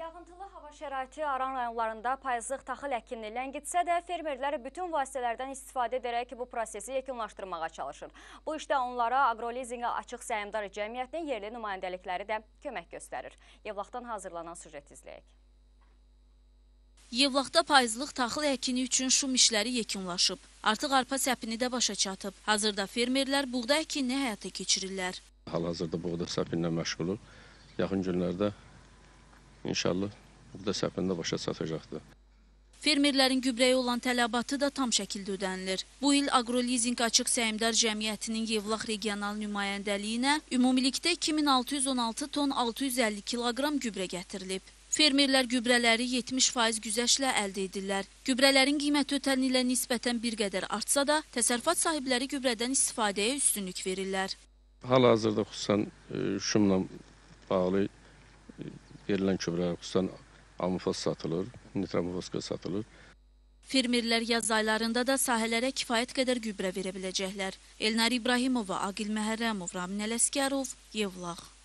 Yağıntılı hava şəraiti Aran rayonlarında payızlıq taxıl əkinini ləngitsə də fermerlər bütün vasitələrdən istifadə edərək bu prosesi yekunlaşdırmağa çalışır. Bu işdə onlara Agrolizinqə Açıq Səhmdar Cəmiyyətinin yerli nümayəndəlikləri də kömək göstərir. Yevlaxdan hazırlanan süjet izləyək. Yevlaxda payızlıq taxıl əkini üçün şum işləri yekunlaşıb. Artıq arpa səpini də başa çatıb. Hazırda fermerlər buğda əkinini həyata keçirirlər. Hal-hazırda buğda səpinlə məşğuluq. Yaxın günlərdə İnşallah buğda səpində başa çatacaqdır. Fermerlərin gübrəyə olan tələbatı da tam şəkildə ödənilir. Bu il Agrolizinq Açıq Səhmdar Cəmiyyətinin Yevlax regional nümayəndəliyinə ümumilikdə 2616 ton 650 kiloqram gübrə gətirilib. Fermerlər gübrələri 70% güzəştlə əldə edirlər. Gübrələrin qiyməti ötən ilə nisbətən bir qədər artsa da, təsərrüfat sahibləri gübrədən istifadəyə üstünlük verirlər. Hal-hazırda xüsusən şumla bağlı verilən gübrə xüsusən amifos satılır, nitromofoska satılır. Fermerlər yaz aylarında da sahələrə kifayət qədər gübrə verə biləcəklər. Elnar İbrahimova, Aqil Məhərrəmov, Ramin Ələsgərov, Yevlax.